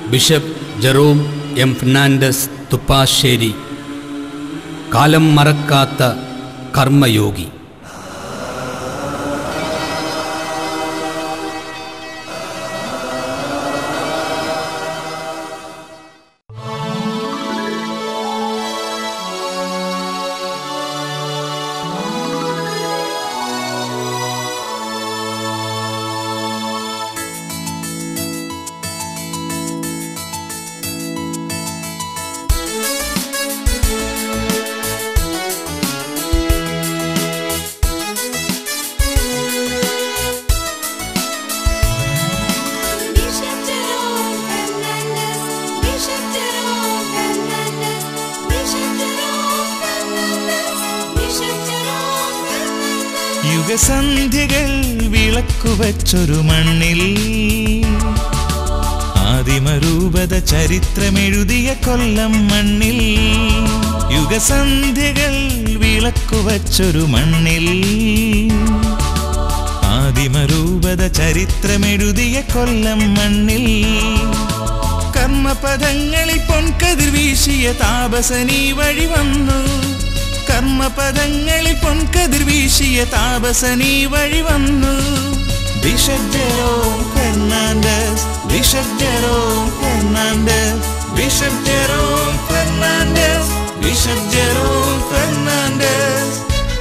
Bishop Jerome M Fernandez Thuppassery. കാലം മറക്കാത്ത കർമ്മയോഗി. യുഗസന്ധ്യകൾ വിളക്കുവച്ചൊരു മണ്ണിൽ ആദിമരൂപത ചരിത്രമെഴുതിയ കൊല്ലം മണ്ണിൽ. യുഗസന്ധ്യകൾ വിളക്കുവച്ചൊരു മണ്ണിൽ ആദിമരൂപത ചരിത്രമെഴുതിയ കൊല്ലം മണ്ണിൽ. കർമ്മപദങ്ങളിൽ പൊൻകതിർ വീശിയ താപസനീ വഴി വന്നു. കർമ്മപദങ്ങളിൽ പൊൻകതിർ വീശിയ താപസനീ വഴി വന്നു. Bishop Jerome Fernandez, bishop Jerome Fernandez, bishop Jerome Fernandez, bishop Jerome Fernandez.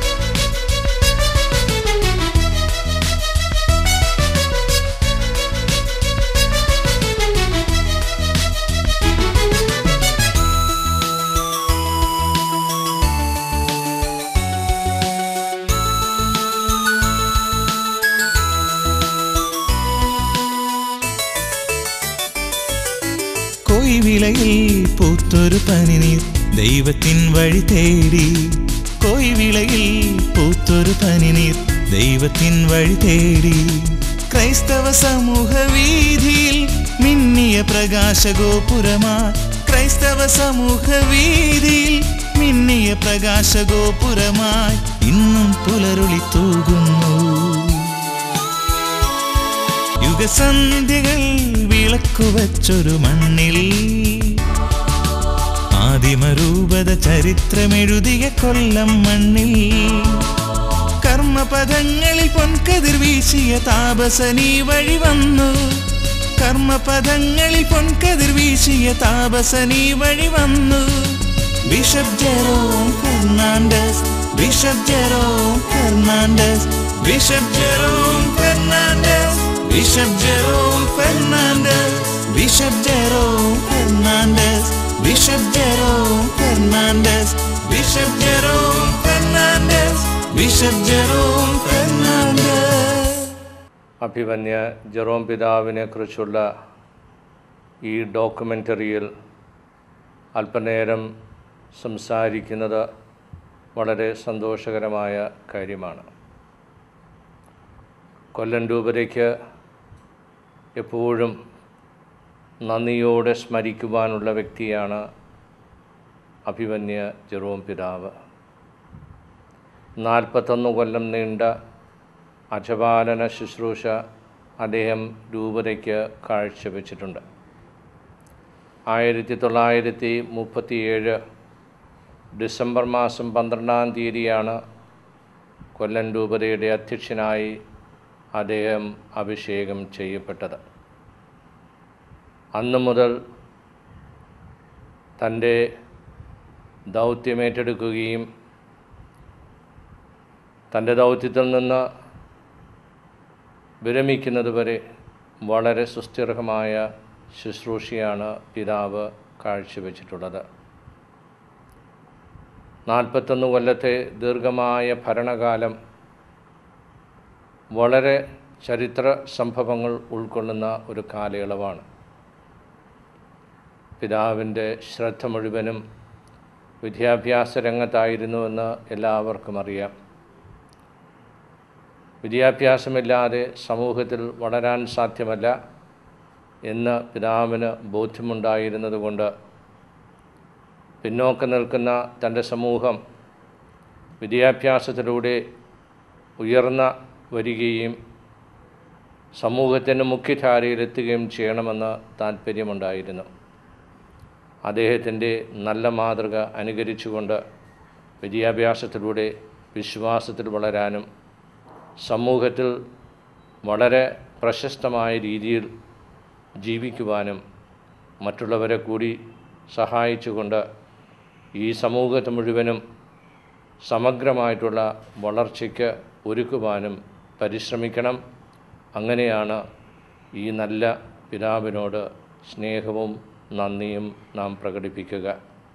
കൊയ്വിളയിൽ പൂത്തൊരു പനിനീർ ദൈവത്തിൻ വഴി തേടി. കൊയ്വിളയിൽ പൂത്തൊരു പനിനീർ ദൈവത്തിൻ വഴി തേടി. ക്രൈസ്തവ സമൂഹ വീതിയിൽ മിന്നിയ പ്രകാശഗോപുരമായി. ക്രൈസ്തവ സമൂഹ വീതിയിൽ മിന്നിയ പ്രകാശഗോപുരമായി ഇന്നും പുലരുളി തൂകുന്നു. യുഗസന്ധ്യകൾ വിളക്കുവച്ചൊരു മണ്ണിൽ ആദിമരൂപത ചരിത്രമെഴുതിയ കൊല്ലം മണ്ണിൽ. കർമ്മപദങ്ങളിൽ പൊൻകതിർ വീശിയ താപസനീ വഴി വന്നു. കർമ്മപദങ്ങളിൽ പൊൻകതിർ വീശിയ താപസനീ വഴി വന്നു. Bishop Jerome Fernandez, bishop Jerome Fernandez, bishop Jerome Fernandez, bishop Jerome Fernandez, bishop Jerome Fernandez, bishop Jerome Fernandez, bishop Jerome Fernandez, bishop Jerome Fernandez. അഭിമന്യ ജെറോം പിതാവിനെ കുറിച്ചുള്ള ഈ ഡോക്യുമെൻ്ററിയിൽ അല്പനേരം സംസാരിക്കുന്നത് വളരെ സന്തോഷകരമായ കാര്യമാണ്. കൊല്ലം രൂപതയ്ക്ക് എപ്പോഴും നന്ദിയോടെ സ്മരിക്കുവാനുള്ള വ്യക്തിയാണ് അഭിമന്യ ജെറോം പിതാവ്. 41 കൊല്ലം നീണ്ട അജപാലന ശുശ്രൂഷ അദ്ദേഹം രൂപതയ്ക്ക് കാഴ്ചവെച്ചിട്ടുണ്ട്. 1937 ഡിസംബർ മാസം 12-ാം തീയതിയാണ് കൊല്ലം രൂപതയുടെ അധ്യക്ഷനായി അദ്ദേഹം അഭിഷേകം ചെയ്യപ്പെട്ടത്. അന്നു മുതൽ തൻ്റെ ദൗത്യമേറ്റെടുക്കുകയും തൻ്റെ ദൗത്യത്തിൽ നിന്ന് വിരമിക്കുന്നതുവരെ വളരെ സുസ്ഥിരമായ ശുശ്രൂഷയാണ് പിതാവ് കാഴ്ചവെച്ചിട്ടുള്ളത്. 41 കൊല്ലത്തെ ദീർഘമായ ഭരണകാലം വളരെ ചരിത്ര സംഭവങ്ങൾ ഉൾക്കൊള്ളുന്ന ഒരു കാലയളവാണ്. പിതാവിൻ്റെ ശ്രദ്ധ മുഴുവനും വിദ്യാഭ്യാസ രംഗത്തായിരുന്നുവെന്ന് എല്ലാവർക്കും അറിയാം. വിദ്യാഭ്യാസമില്ലാതെ സമൂഹത്തിൽ വളരാൻ സാധ്യമല്ല എന്ന് പിതാവിന് ബോധ്യമുണ്ടായിരുന്നതുകൊണ്ട് പിന്നോക്കം നിൽക്കുന്ന തൻ്റെ സമൂഹം വിദ്യാഭ്യാസത്തിലൂടെ ഉയർന്ന വരികയും സമൂഹത്തിൻ്റെ മുഖ്യധാരയിലെത്തുകയും ചെയ്യണമെന്ന് താല്പര്യമുണ്ടായിരുന്നു. അദ്ദേഹത്തിൻ്റെ നല്ല മാതൃക അനുകരിച്ചുകൊണ്ട് വിദ്യാഭ്യാസത്തിലൂടെ വിശ്വാസത്തിൽ വളരാനും സമൂഹത്തിൽ വളരെ പ്രശസ്തമായ രീതിയിൽ ജീവിക്കുവാനും മറ്റുള്ളവരെ കൂടി സഹായിച്ചുകൊണ്ട് ഈ സമൂഹത്തെ മുഴുവനും സമഗ്രമായിട്ടുള്ള വളർച്ചയ്ക്ക് ഒരുക്കുവാനും പരിശ്രമിക്കണം. അങ്ങനെയാണ് ഈ നല്ല പിതാവിനോട് സ്നേഹവും നന്ദിയും നാം പ്രകടിപ്പിക്കുക.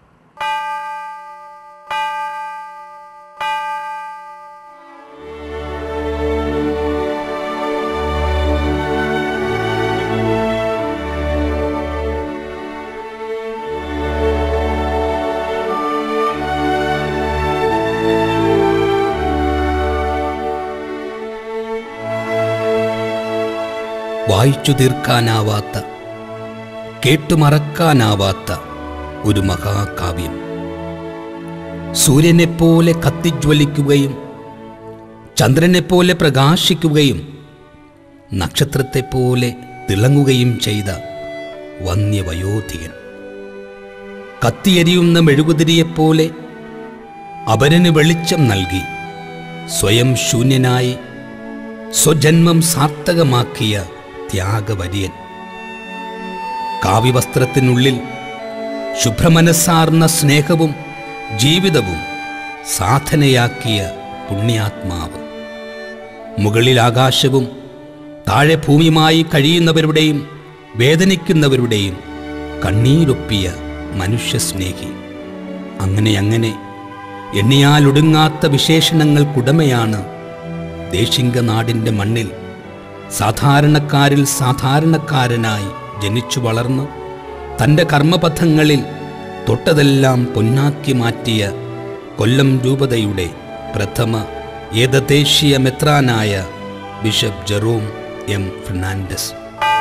വായിച്ചു തീർക്കാനാവാത്ത, കേട്ടുമറക്കാനാവാത്ത ഒരു മഹാകാവ്യം. സൂര്യനെപ്പോലെ കത്തിജ്വലിക്കുകയും ചന്ദ്രനെപ്പോലെ പ്രകാശിക്കുകയും നക്ഷത്രത്തെപ്പോലെ തിളങ്ങുകയും ചെയ്ത വന്യവയോധികൻ. കത്തിയെരിയുന്ന മെഴുകുതിരിയെപ്പോലെ അപരന് വെളിച്ചം നൽകി സ്വയം ശൂന്യനായി സ്വജന്മം സാർത്ഥകമാക്കിയ ത്യാഗവര്യൻ. കാവ്യവസ്ത്രത്തിനുള്ളിൽ ശുഭ്രമനസ്സാർന്ന സ്നേഹവും ജീവിതവും സാധനയാക്കിയ പുണ്യാത്മാവ്. മുകളിൽ ആകാശവും താഴെ ഭൂമിയുമായി കഴിയുന്നവരുടെയും വേദനിക്കുന്നവരുടെയും കണ്ണീരൊപ്പിയ മനുഷ്യസ്നേഹി. അങ്ങനെ എണ്ണിയാലൊടുങ്ങാത്ത വിശേഷണങ്ങൾക്കുടമയാണ് ദേശിംഗനാടിൻ്റെ മണ്ണിൽ സാധാരണക്കാരിൽ സാധാരണക്കാരനായി ജനിച്ചു വളർന്ന് തൻ്റെ കർമ്മപഥങ്ങളിൽ തൊട്ടതെല്ലാം പൊന്നാക്കി മാറ്റിയ കൊല്ലം രൂപതയുടെ പ്രഥമ ഏകദേശീയ മെത്രാനായ ബിഷപ്പ് ജെറോം എം ഫെർണാണ്ടസ്.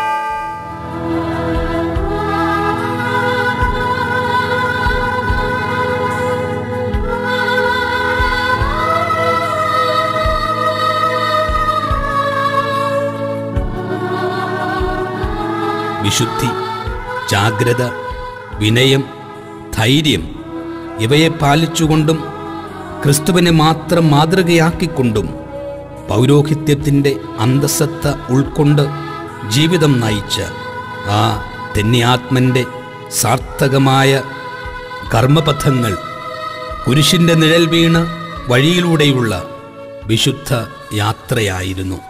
വിശുദ്ധി, ജാഗ്രത, വിനയം, ധൈര്യം ഇവയെ പാലിച്ചുകൊണ്ടും ക്രിസ്തുവിനെ മാത്രം മാതൃകയാക്കിക്കൊണ്ടും പൗരോഹിത്യത്തിൻ്റെ അന്തസത്ത ഉൾക്കൊണ്ട് ജീവിതം നയിച്ച ആ ധന്യാത്മൻ്റെ സാർത്ഥകമായ കർമ്മപഥങ്ങൾ കുരിശിൻ്റെ നിഴൽ വീണ വഴിയിലൂടെയുള്ള വിശുദ്ധ യാത്രയായിരുന്നു.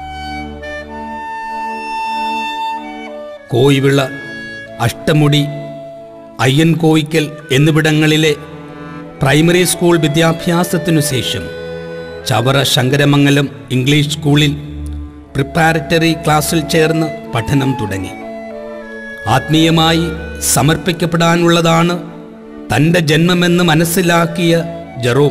കോയിവിള, അഷ്ടമുടി, അയ്യൻകോയിക്കൽ എന്നിവിടങ്ങളിലെ പ്രൈമറി സ്കൂൾ വിദ്യാഭ്യാസത്തിനു ശേഷം ചവറ ശങ്കരമംഗലം ഇംഗ്ലീഷ് സ്കൂളിൽ പ്രിപ്പാരറ്ററി ക്ലാസ്സിൽ ചേർന്ന് പഠനം തുടങ്ങി. ആത്മീയമായി സമർപ്പിക്കപ്പെടാനുള്ളതാണ് തൻ്റെ ജന്മമെന്ന് മനസ്സിലാക്കിയ Jerome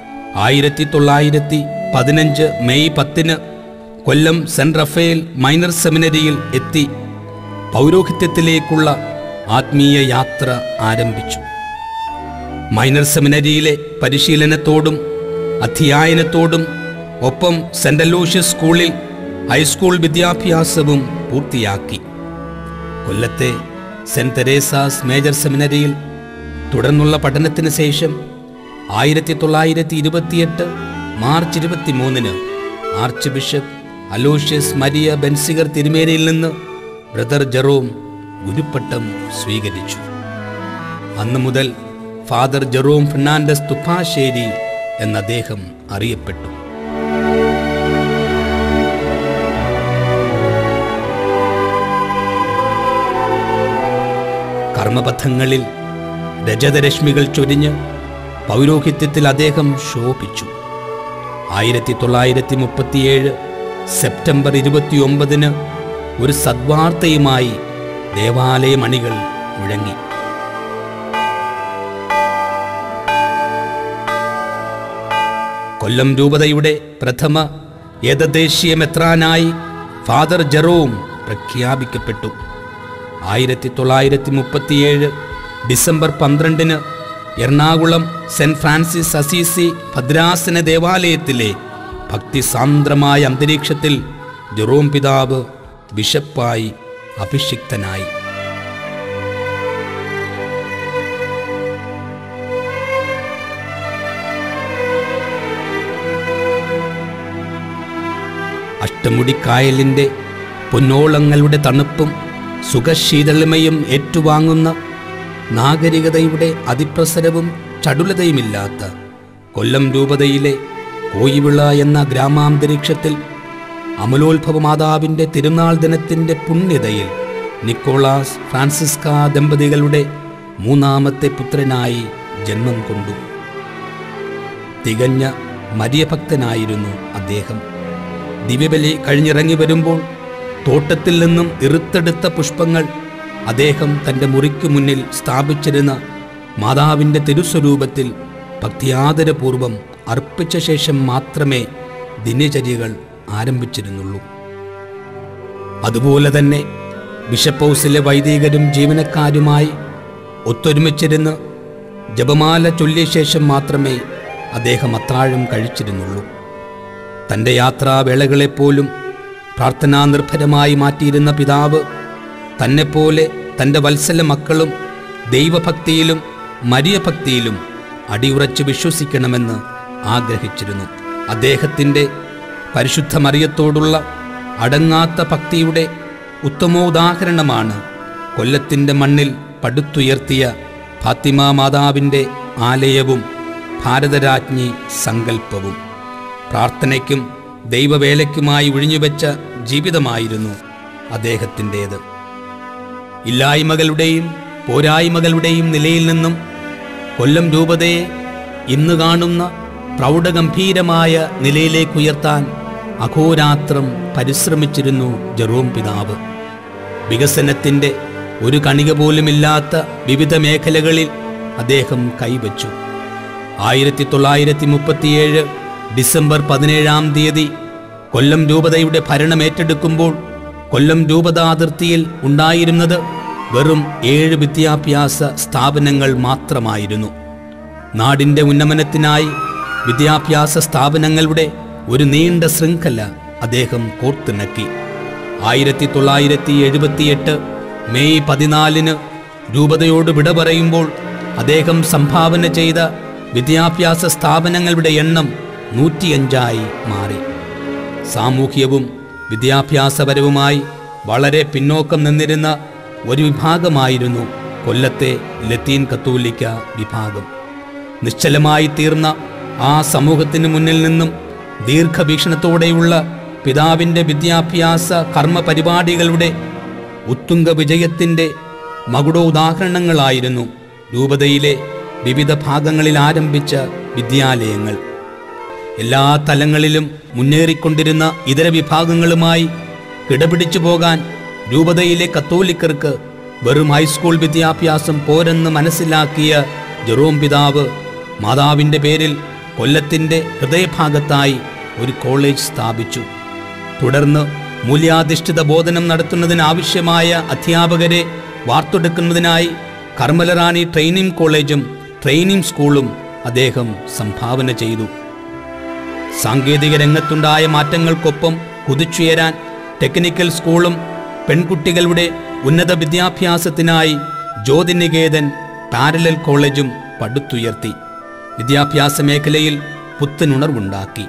1915 May 10 Kollam saint Raphael minor സെമിനറിയിൽ എത്തി പൗരോഹിത്യത്തിലേക്കുള്ള ആത്മീയ യാത്ര ആരംഭിച്ചു. മൈനർ സെമിനറിയിലെ പരിശീലനത്തോടും അധ്യയനത്തോടും ഒപ്പം സെന്റ് അലോഷ്യസ് സ്കൂളിൽ ഹൈസ്കൂൾ വിദ്യാഭ്യാസവും പൂർത്തിയാക്കി. കൊല്ലത്തെ സെന്റ് തെരേസാസ് മേജർ സെമിനറിയിൽ തുടർന്നുള്ള പഠനത്തിന് ശേഷം 1928 March 23 archbishop Aloysius Maria Benziger തിരുമേനിയിൽ നിന്ന് ബ്രദർ ജെറോം ഗുരുപ്പട്ടം സ്വീകരിച്ചു. അന്നു മുതൽ ഫാദർ ജെറോം ഫെർണാണ്ടസ് തുപ്പാശ്ശേരി എന്ന അദ്ദേഹം അറിയപ്പെട്ടു. കർമ്മപഥങ്ങളിൽ രജതരശ്മികൾ ചൊരിഞ്ഞ് പൗരോഹിത്യത്തിൽ അദ്ദേഹം ശോഭിച്ചു. 1937 സെപ്റ്റംബർ 29 ഒരു സദ്വാർത്തയുമായി ദേവാലയമണികൾ മുഴങ്ങി. കൊല്ലം രൂപതയുടെ പ്രഥമ ഏകദേശീയ മെത്രാനായി ഫാദർ ജെറോം പ്രഖ്യാപിക്കപ്പെട്ടു. 1937 December 12 Ernakulam saint Francis Assisi ഭദ്രാസന ദേവാലയത്തിലെ ഭക്തിസാന്ദ്രമായ അന്തരീക്ഷത്തിൽ ജെറോം പിതാവ് ബിഷപ്പായി അഭിഷിക്തനായി. അഷ്ടമുടിക്കായലിൻ്റെ പൊന്നോളങ്ങളുടെ തണുപ്പും സുഖശീതളിമയും ഏറ്റുവാങ്ങുന്ന നാഗരികതയുടെ അതിപ്രസരവും ചടുലതയുമില്ലാത്ത കൊല്ലം രൂപതയിലെ കോയിവിള എന്ന ഗ്രാമാന്തരീക്ഷത്തിൽ അമലോത്ഭവ മാതാവിൻ്റെ തിരുനാൾ ദിനത്തിൻ്റെ പുണ്യതയിൽ നിക്കോളാസ് ഫ്രാൻസിസ്ക ദമ്പതികളുടെ മൂന്നാമത്തെ പുത്രനായി ജന്മം കൊണ്ടു. തികഞ്ഞ മരിയഭക്തനായിരുന്നു അദ്ദേഹം. ദിവ്യബലി കഴിഞ്ഞിറങ്ങി വരുമ്പോൾ തോട്ടത്തിൽ നിന്നും ഇറുത്തെടുത്ത പുഷ്പങ്ങൾ അദ്ദേഹം തൻ്റെ മുറിക്ക് മുന്നിൽ സ്ഥാപിച്ചിരുന്ന മാതാവിൻ്റെ തിരുസ്വരൂപത്തിൽ ഭക്തിയാദരപൂർവം അർപ്പിച്ച ശേഷം മാത്രമേ ദിനചര്യകൾ ആരംഭിച്ചിരുന്നുള്ളൂ. അതുപോലെ തന്നെ ബിഷപ്പ് ഹൗസിലെ വൈദികരും ജീവനക്കാരുമായി ഒത്തൊരുമിച്ചിരുന്ന് ജപമാല ചൊല്ലിയ ശേഷം മാത്രമേ അദ്ദേഹം അത്താഴം കഴിച്ചിരുന്നുള്ളൂ. തൻ്റെ യാത്രാവേളകളെപ്പോലും പ്രാർത്ഥനാ നിർഭരമായി മാറ്റിയിരുന്ന പിതാവ് തന്നെപ്പോലെ തൻ്റെ വത്സല മക്കളും ദൈവഭക്തിയിലും മരിയഭക്തിയിലും അടിയുറച്ച് വിശ്വസിക്കണമെന്ന് ആഗ്രഹിച്ചിരുന്നു. അദ്ദേഹത്തിൻ്റെ പരിശുദ്ധ മറിയത്തോടുള്ള അടങ്ങാത്ത ഭക്തിയുടെ ഉത്തമോദാഹരണമാണ് കൊല്ലത്തിൻ്റെ മണ്ണിൽ പടുത്തുയർത്തിയ ഫാത്തിമ മാതാവിൻ്റെ ആലയവും ഭാരതരാജ്ഞി സങ്കല്പവും. പ്രാർത്ഥനയ്ക്കും ദൈവവേലയ്ക്കുമായി ഒഴിഞ്ഞുവെച്ച ജീവിതമായിരുന്നു അദ്ദേഹത്തിൻ്റേത്. ഇല്ലായ്മകളുടെയും പോരായ്മകളുടെയും നിലയിൽ നിന്നും കൊല്ലം രൂപതയെ ഇന്ന് കാണുന്ന പ്രൗഢഗംഭീരമായ നിലയിലേക്കുയർത്താൻ അഹോരാത്രം പരിശ്രമിച്ചിരുന്നു ജെറോം പിതാവ്. വികസനത്തിൻ്റെ ഒരു കണിക പോലുമില്ലാത്ത വിവിധ മേഖലകളിൽ അദ്ദേഹം കൈവച്ചു. 1937 ഡിസംബർ 17 കൊല്ലം രൂപതയുടെ ഭരണമേറ്റെടുക്കുമ്പോൾ കൊല്ലം രൂപത അതിർത്തിയിൽ ഉണ്ടായിരുന്നത് വെറും 7 വിദ്യാഭ്യാസ സ്ഥാപനങ്ങൾ മാത്രമായിരുന്നു. നാടിൻ്റെ ഉന്നമനത്തിനായി വിദ്യാഭ്യാസ സ്ഥാപനങ്ങളുടെ ഒരു നീണ്ട ശൃംഖല അദ്ദേഹം കോർത്തിണക്കി. 1978 മെയ് 14 രൂപതയോട് വിട പറയുമ്പോൾ അദ്ദേഹം സംഭാവന ചെയ്ത വിദ്യാഭ്യാസ സ്ഥാപനങ്ങളുടെ എണ്ണം 105 മാറി. സാമൂഹ്യവും വിദ്യാഭ്യാസപരവുമായി വളരെ പിന്നോക്കം നിന്നിരുന്ന ഒരു വിഭാഗമായിരുന്നു കൊല്ലത്തെ ലത്തീൻ കത്തോലിക്ക വിഭാഗം. നിശ്ചലമായി തീർന്ന ആ സമൂഹത്തിന് മുന്നിൽ നിന്നും ദീർഘവീക്ഷണത്തോടെയുള്ള പിതാവിൻ്റെ വിദ്യാഭ്യാസ കർമ്മ പരിപാടികളുടെ ഉത്തുംഗ വിജയത്തിൻ്റെ മകുടോദാഹരണങ്ങളായിരുന്നു രൂപതയിലെ വിവിധ ഭാഗങ്ങളിൽ ആരംഭിച്ച വിദ്യാലയങ്ങൾ. എല്ലാ തലങ്ങളിലും മുന്നേറിക്കൊണ്ടിരുന്ന ഇതര വിഭാഗങ്ങളുമായി കിടപിടിച്ചു പോകാൻ രൂപതയിലെ കത്തോലിക്കർക്ക് വെറും ഹൈസ്കൂൾ വിദ്യാഭ്യാസം പോരെന്ന് മനസ്സിലാക്കിയ ജെറോം പിതാവ് മാതാവിൻ്റെ പേരിൽ കൊല്ലത്തിൻ്റെ ഹൃദയഭാഗത്തായി ഒരു കോളേജ് സ്ഥാപിച്ചു. തുടർന്ന് മൂല്യാധിഷ്ഠിത ബോധനം നടത്തുന്നതിനാവശ്യമായ അധ്യാപകരെ വാർത്തെടുക്കുന്നതിനായി കർമ്മലറാണി ട്രെയിനിങ് കോളേജും ട്രെയിനിങ് സ്കൂളും അദ്ദേഹം സംഭാവന ചെയ്തു. സാങ്കേതിക രംഗത്തുണ്ടായ മാറ്റങ്ങൾക്കൊപ്പം കുതിച്ചുയരാൻ ടെക്നിക്കൽ സ്കൂളും പെൺകുട്ടികളുടെ ഉന്നത വിദ്യാഭ്യാസത്തിനായി ജ്യോതിനികേതൻ പാരലൽ കോളേജും പടുത്തുയർത്തി. വിദ്യാഭ്യാസ മേഖലയിൽ പുത്തനുണർവുണ്ടാക്കി.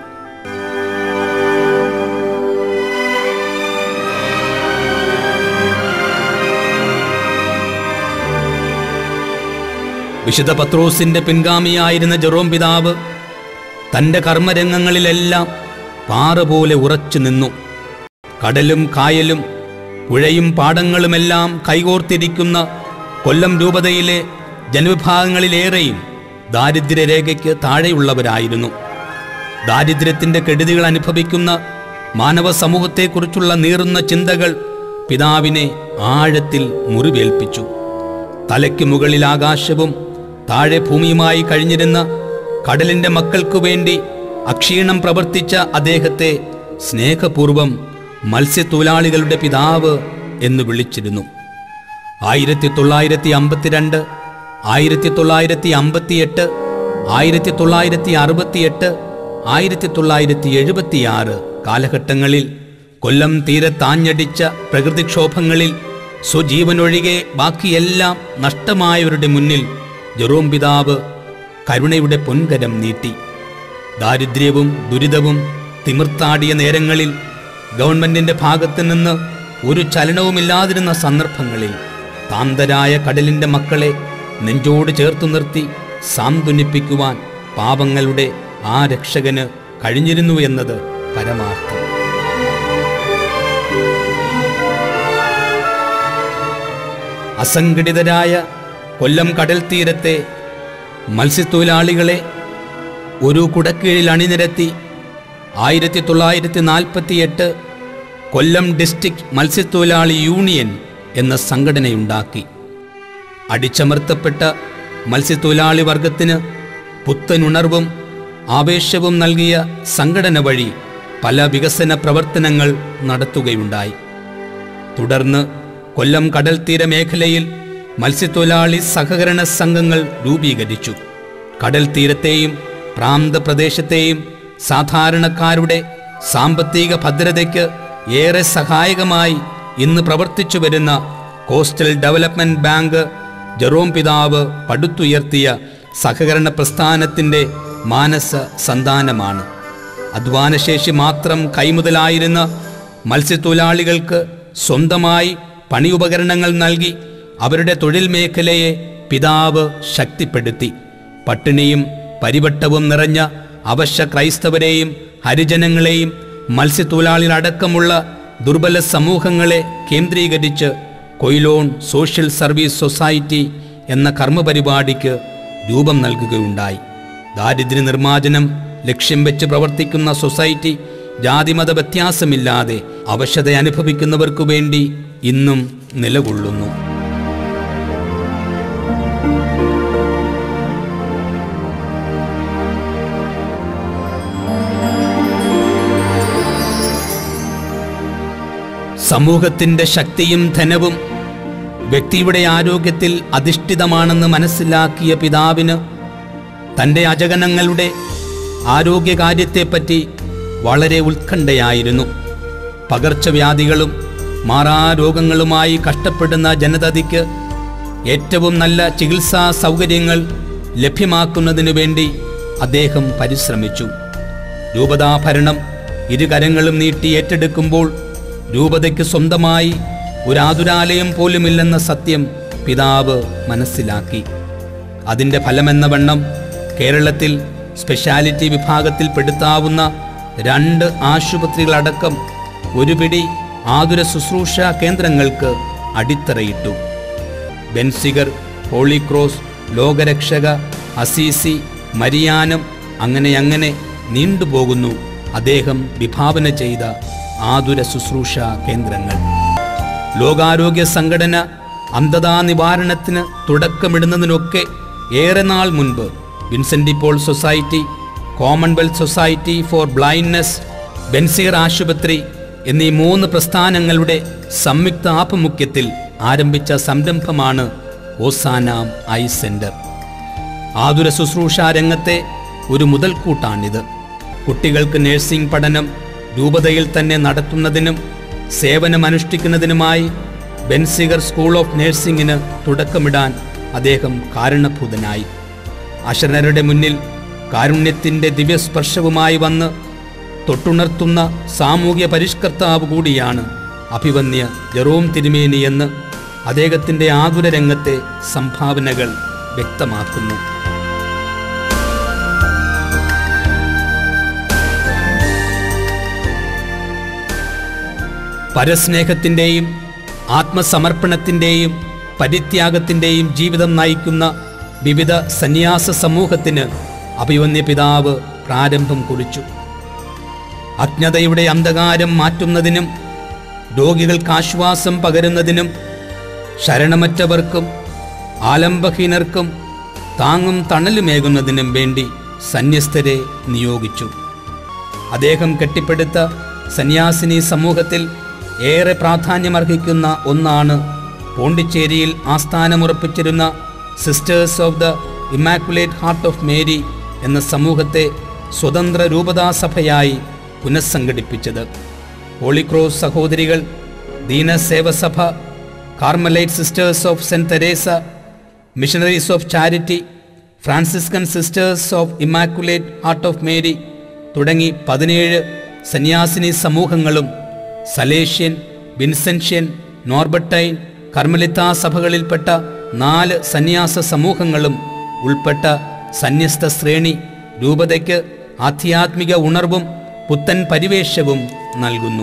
വിശുദ്ധ പത്രോസിന്റെ പിൻഗാമിയായിരുന്ന ജെറോം പിതാവ് തൻ്റെ കർമ്മരംഗങ്ങളിലെല്ലാം പാറ പോലെ ഉറച്ചു നിന്നു. കടലും കായലും പുഴയും പാടങ്ങളുമെല്ലാം കൈകോർത്തിരിക്കുന്ന കൊല്ലം രൂപതയിലെ ജനവിഭാഗങ്ങളിലേറെയും ദാരിദ്ര്യരേഖയ്ക്ക് താഴെയുള്ളവരായിരുന്നു. ദാരിദ്ര്യത്തിൻ്റെ കെടുതികൾ അനുഭവിക്കുന്ന മാനവ സമൂഹത്തെക്കുറിച്ചുള്ള നീറുന്ന ചിന്തകൾ പിതാവിനെ ആഴത്തിൽ മുറിവേൽപ്പിച്ചു. തലയ്ക്ക് മുകളിൽ ആകാശവും താഴെ ഭൂമിയുമായി കഴിഞ്ഞിരുന്ന കടലിൻ്റെ മക്കൾക്കു വേണ്ടി അക്ഷീണം പ്രവർത്തിച്ച അദ്ദേഹത്തെ സ്നേഹപൂർവം മത്സ്യത്തൊഴിലാളികളുടെ പിതാവ് എന്ന് വിളിച്ചിരുന്നു. 1952, 1958, 1968, 1976 കാലഘട്ടങ്ങളിൽ കൊല്ലം തീരത്താഞ്ഞടിച്ച പ്രകൃതിക്ഷോഭങ്ങളിൽ സ്വജീവനൊഴികെ ബാക്കിയെല്ലാം നഷ്ടമായവരുടെ മുന്നിൽ ജെറോം പിതാവ് കരുണയുടെ പൊൻകരം നീട്ടി. ദാരിദ്ര്യവും ദുരിതവും തിമിർത്താടിയ നേരങ്ങളിൽ ഗവൺമെന്റിന്റെ ഭാഗത്തു നിന്ന് ഒരു ചലനവുമില്ലാതിരുന്ന സന്ദർഭങ്ങളിൽ താന്തരായ കടലിന്റെ മക്കളെ നെഞ്ചോട് ചേർത്തു നിർത്തി സാന്ത്വനിപ്പിക്കുവാൻ പാപങ്ങളുടെ ആ രക്ഷകന് കഴിഞ്ഞിരുന്നു എന്നത് പരമാർത്ഥം. അസംഘടിതരായ കൊല്ലം കടൽ തീരത്തെ മത്സ്യത്തൊഴിലാളികളെ ഒരു കുടക്കീഴിൽ അണിനിരത്തി 1948 കൊല്ലം ഡിസ്ട്രിക്ട് മത്സ്യത്തൊഴിലാളി യൂണിയൻ എന്ന സംഘടനയുണ്ടാക്കി. അടിച്ചമർത്തപ്പെട്ട മത്സ്യത്തൊഴിലാളി വർഗത്തിന് പുത്തനുണർവും ആവേശവും നൽകിയ സംഘടന വഴി പല വികസന പ്രവർത്തനങ്ങൾ നടത്തുകയുണ്ടായി. തുടർന്ന് കൊല്ലം കടൽ തീര മേഖലയിൽ മത്സ്യത്തൊഴിലാളി സഹകരണ സംഘങ്ങൾ രൂപീകരിച്ചു. കടൽ തീരത്തെയും പ്രാന്തപ്രദേശത്തെയും സാധാരണക്കാരുടെ സാമ്പത്തിക ഭദ്രതയ്ക്ക് ഏറെ സഹായകമായി ഇന്ന് പ്രവർത്തിച്ചു വരുന്ന കോസ്റ്റൽ ഡെവലപ്മെന്റ് ബാങ്ക് ജെറോം പിതാവ് പടുത്തുയർത്തിയ സഹകരണ പ്രസ്ഥാനത്തിൻ്റെ മാനസ സന്താനമാണ്. അധ്വാനശേഷി മാത്രം കൈമുതലായിരുന്ന മത്സ്യത്തൊഴിലാളികൾക്ക് സ്വന്തമായി പണിയുപകരണങ്ങൾ നൽകി അവരുടെ തൊഴിൽ മേഖലയെ പിതാവ് ശക്തിപ്പെടുത്തി. പട്ടിണിയും പരിവട്ടവും നിറഞ്ഞ അവശ്യ ക്രൈസ്തവരെയും ഹരിജനങ്ങളെയും മത്സ്യത്തൊഴിലാളികളടക്കമുള്ള ദുർബല സമൂഹങ്ങളെ കേന്ദ്രീകരിച്ച് കൊയിലോൺ സോഷ്യൽ സർവീസ് സൊസൈറ്റി എന്ന കർമ്മപരിപാടിക്ക് രൂപം നൽകുകയുണ്ടായി. ദാരിദ്ര്യ നിർമ്മാർജ്ജനം ലക്ഷ്യം വെച്ച് പ്രവർത്തിക്കുന്ന സൊസൈറ്റി ജാതിമത വ്യത്യാസമില്ലാതെ അവശത അനുഭവിക്കുന്നവർക്കു വേണ്ടി ഇന്നും നിലകൊള്ളുന്നു. സമൂഹത്തിൻ്റെ ശക്തിയും ധനവും വ്യക്തിയുടെ ആരോഗ്യത്തിൽ അധിഷ്ഠിതമാണെന്ന് മനസ്സിലാക്കിയ പിതാവിന് തൻ്റെ അജഗണങ്ങളുടെ ആരോഗ്യകാര്യത്തെപ്പറ്റി വളരെ ഉത്കണ്ഠയായിരുന്നു. പകർച്ചവ്യാധികളും മാറാരോഗങ്ങളുമായി കഷ്ടപ്പെടുന്ന ജനതയ്ക്ക് ഏറ്റവും നല്ല ചികിത്സാ സൗകര്യങ്ങൾ ലഭ്യമാക്കുന്നതിനു വേണ്ടി അദ്ദേഹം പരിശ്രമിച്ചു. രൂപതാഭരണം ഇരുകരങ്ങളും നീട്ടി ഏറ്റെടുക്കുമ്പോൾ രൂപതയ്ക്ക് സ്വന്തമായി ഒരു ആതുരാലയം പോലുമില്ലെന്ന സത്യം പിതാവ് മനസ്സിലാക്കി. അതിൻ്റെ ഫലമെന്നവണ്ണം കേരളത്തിൽ സ്പെഷ്യാലിറ്റി വിഭാഗത്തിൽപ്പെടുത്താവുന്ന 2 ആശുപത്രികളടക്കം ഒരു പിടി ആതുര ശുശ്രൂഷ കേന്ദ്രങ്ങൾക്ക് അടിത്തറയിട്ടു. ബെൻസിഗർ, ഹോളി ക്രോസ്, ലോകരക്ഷക, അസീസി, മരിയാനം, അങ്ങനെ നീണ്ടുപോകുന്നു അദ്ദേഹം വിഭാവന ചെയ്ത ആതുര ശുശ്രൂഷ കേന്ദ്രങ്ങൾ. ലോകാരോഗ്യ സംഘടന അന്ധതാ നിവാരണത്തിന് തുടക്കമിടുന്നതിനൊക്കെ ഏറെ നാൾ മുൻപ് Vincent Paul society, commonwealth society for blindness, Benziger ആശുപത്രി എന്നീ 3 പ്രസ്ഥാനങ്ങളുടെ സംയുക്ത ആഭിമുഖ്യത്തിൽ ആരംഭിച്ച സംരംഭമാണ് ഓസാന ഐ സെന്റർ. ആതുര ശുശ്രൂഷ രംഗത്തെ ഒരു മുതൽക്കൂട്ടാണിത്. കുട്ടികൾക്ക് നഴ്സിംഗ് പഠനം രൂപതയിൽ തന്നെ നടത്തുന്നതിനും സേവനമനുഷ്ഠിക്കുന്നതിനുമായി ബെൻസിഗർ സ്കൂൾ ഓഫ് നഴ്സിംഗിന് തുടക്കമിടാൻ അദ്ദേഹം കാരണഭൂതനായി. അശരണരുടെ മുന്നിൽ കാരുണ്യത്തിൻ്റെ ദിവ്യസ്പർശവുമായി വന്ന് തൊട്ടുണർത്തുന്ന സാമൂഹ്യ പരിഷ്കർത്താവ് കൂടിയാണ് അഭിവന്യ ജെറോം തിരുമേനിയെന്ന് അദ്ദേഹത്തിൻ്റെ ആതുര രംഗത്തെ സംഭാവനകൾ വ്യക്തമാക്കുന്നു. പരസ്നേഹത്തിൻ്റെയും ആത്മസമർപ്പണത്തിൻ്റെയും പരിത്യാഗത്തിൻ്റെയും ജീവിതം നയിക്കുന്ന വിവിധ സന്യാസ സമൂഹത്തിന് അഭിവന്യ പിതാവ് പ്രാരംഭം കുറിച്ചു. അജ്ഞതയുടെ അന്ധകാരം മാറ്റുന്നതിനും രോഗികൾക്ക് ആശ്വാസം പകരുന്നതിനും ശരണമറ്റവർക്കും ആലംബഹീനർക്കും താങ്ങും തണലുമേകുന്നതിനും വേണ്ടി സന്യസ്തരെ നിയോഗിച്ചു. അദ്ദേഹം കെട്ടിപ്പടുത്ത സന്യാസിനി സമൂഹത്തിൽ ഏറെ പ്രാധാന്യമർഹിക്കുന്ന ഒന്നാണ് പോണ്ടിച്ചേരിയിൽ ആസ്ഥാനമുറപ്പിച്ചിരുന്ന sisters of the immaculate heart of Mary എന്ന സമൂഹത്തെ സ്വതന്ത്ര രൂപതാസഭയായി പുനഃസംഘടിപ്പിച്ചത്. ഹോളി ക്രോസ് സഹോദരികൾ, ദീനസേവസഭ, Carmelite sisters of saint Teresa, missionaries of charity, Franciscan sisters of immaculate heart of Mary തുടങ്ങി 17 സന്യാസിനി സമൂഹങ്ങളും സലേഷ്യൻ, വിൻസെൻഷ്യൻ, നോർബർട്ടൈൻ, കർമ്മലിത്ത സഭകളിൽപ്പെട്ട 4 സന്യാസ സമൂഹങ്ങളും ഉൾപ്പെട്ട സന്യസ്ത ശ്രേണി രൂപതയ്ക്ക് ആധ്യാത്മിക ഉണർവും പുത്തൻ പരിവേഷവും നൽകുന്നു.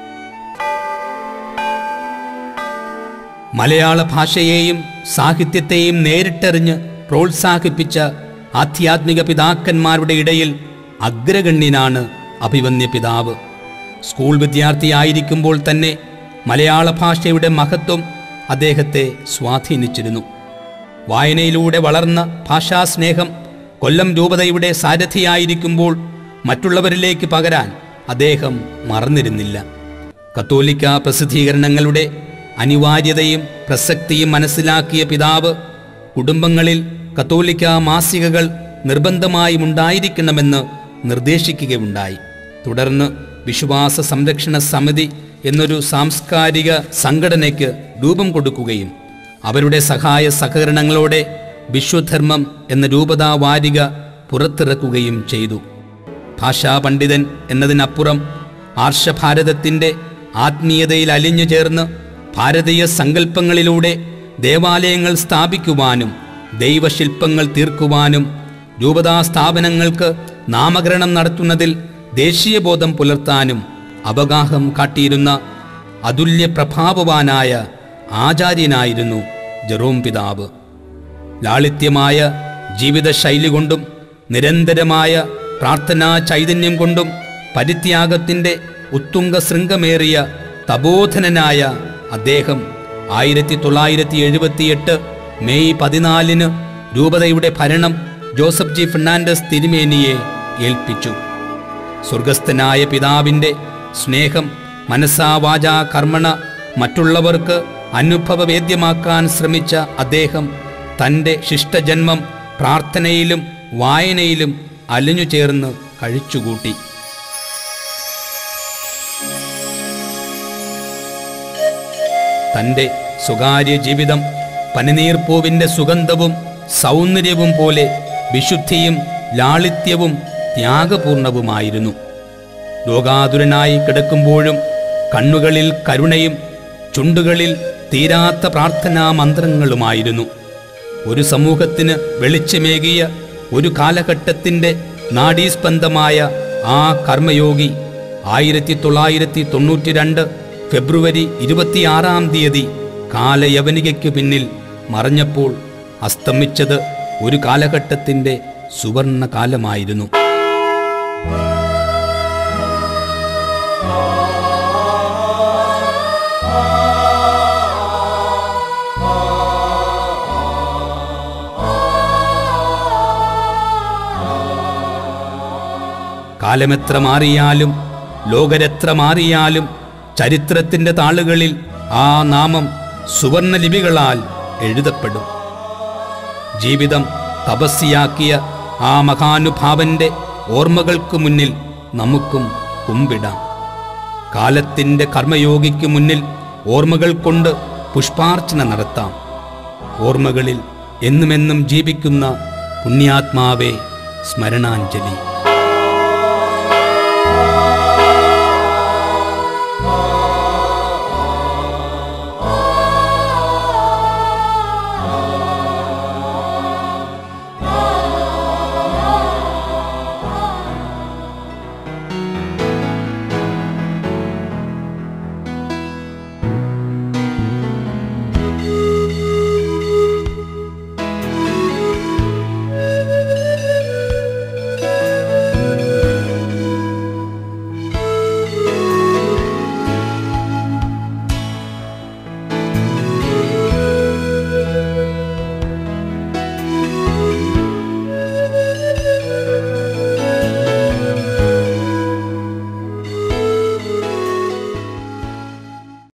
മലയാള ഭാഷയെയും സാഹിത്യത്തെയും നേരിട്ടറിഞ്ഞ് പ്രോത്സാഹിപ്പിച്ച ആധ്യാത്മിക പിതാക്കന്മാരുടെ ഇടയിൽ അഗ്രഗണ്യനാണ് അഭിവന്യ പിതാവ്. സ്കൂൾ വിദ്യാർത്ഥിയായിരിക്കുമ്പോൾ തന്നെ മലയാള ഭാഷയുടെ മഹത്വം അദ്ദേഹത്തെ സ്വാധീനിച്ചിരുന്നു. വായനയിലൂടെ വളർന്ന ഭാഷാസ്നേഹം കൊല്ലം രൂപതയുടെ സാരഥിയായിരിക്കുമ്പോൾ മറ്റുള്ളവരിലേക്ക് പകരാൻ അദ്ദേഹം മറന്നിരുന്നില്ല. കത്തോലിക്ക പ്രസിദ്ധീകരണങ്ങളുടെ അനിവാര്യതയും പ്രസക്തിയും മനസ്സിലാക്കിയ പിതാവ് കുടുംബങ്ങളിൽ കത്തോലിക്ക മാസികകൾ നിർബന്ധമായും ഉണ്ടായിരിക്കണമെന്ന് നിർദ്ദേശിക്കുകയുണ്ടായി. തുടർന്ന് വിശ്വാസ സംരക്ഷണ സമിതി എന്നൊരു സാംസ്കാരിക സംഘടനയ്ക്ക് രൂപം കൊടുക്കുകയും അവരുടെ സഹായ സഹകരണങ്ങളോടെ വിശ്വധർമ്മം എന്ന രൂപതാ വാരിക പുറത്തിറക്കുകയും ചെയ്തു. ഭാഷാ പണ്ഡിതൻ എന്നതിനപ്പുറം ആർഷഭാരതത്തിൻ്റെ ആത്മീയതയിൽ അലിഞ്ഞു ചേർന്ന് ഭാരതീയ സങ്കല്പങ്ങളിലൂടെ ദേവാലയങ്ങൾ സ്ഥാപിക്കുവാനും ദൈവശില്പങ്ങൾ തീർക്കുവാനും രൂപതാ സ്ഥാപനങ്ങൾക്ക് നാമകരണം നടത്തുന്നതിൽ ദേശീയബോധം പുലർത്താനും അവഗാഹം കാട്ടിയിരുന്ന അതുല്യ പ്രഭാവവാനായ ആചാര്യനായിരുന്നു ജെറോം പിതാവ്. ലാളിത്യമായ ജീവിതശൈലി കൊണ്ടും നിരന്തരമായ പ്രാർത്ഥനാ ചൈതന്യം കൊണ്ടും പരിത്യാഗത്തിൻ്റെ ഉത്തുംഗ ശൃംഗമേറിയ തപോധനനായ അദ്ദേഹം 1978 മെയ് 14 രൂപതയുടെ ഭരണം ജോസഫ് ജി ഫെർണാണ്ടസ് തിരുമേനിയെ ഏൽപ്പിച്ചു. സ്വർഗസ്ഥനായ പിതാവിൻ്റെ സ്നേഹം മനസാ വാചാ കർമ്മണ മറ്റുള്ളവർക്ക് അനുഭവവേദ്യമാക്കാൻ ശ്രമിച്ച അദ്ദേഹം തൻ്റെ ശിഷ്ടജന്മം പ്രാർത്ഥനയിലും വായനയിലും അലിഞ്ഞു ചേർന്ന് കഴിച്ചുകൂട്ടി. തൻ്റെ സ്വകാര്യ ജീവിതം പനിനീർപ്പൂവിൻ്റെ സുഗന്ധവും സൗന്ദര്യവും പോലെ വിശുദ്ധിയും ലാളിത്യവും ത്യാഗപൂർണവുമായിരുന്നു. രോഗാതുരനായി കിടക്കുമ്പോഴും കണ്ണുകളിൽ കരുണയും ചുണ്ടുകളിൽ തീരാത്ത പ്രാർത്ഥനാ മന്ത്രങ്ങളുമായിരുന്നു. ഒരു സമൂഹത്തിന് വെളിച്ചമേകിയ ഒരു കാലഘട്ടത്തിൻ്റെ നാഡീസ്പന്ദമായ ആ കർമ്മയോഗി 1992 ഫെബ്രുവരി 26 കാലയവനികയ്ക്കു പിന്നിൽ മറഞ്ഞപ്പോൾ അസ്തമിച്ചത് ഒരു കാലഘട്ടത്തിൻ്റെ സുവർണ കാലമായിരുന്നു. കാലമെത്ര മാറിയാലും ലോകരെത്ര മാറിയാലും ചരിത്രത്തിൻ്റെ താളുകളിൽ ആ നാമം സുവർണ ലിപികളാൽ എഴുതപ്പെടും. ജീവിതം തപസ്യാക്കിയ ആ മഹാനുഭാവന്റെ ഓർമ്മകൾക്ക് മുന്നിൽ നമുക്കും കുമ്പിടാം. കാലത്തിൻ്റെ കർമ്മയോഗിക്ക് മുന്നിൽ ഓർമ്മകൾ കൊണ്ട് പുഷ്പാർച്ചന നടത്താം. ഓർമ്മകളിൽ എന്നുമെന്നും ജീവിക്കുന്ന പുണ്യാത്മാവേ, സ്മരണാഞ്ജലി.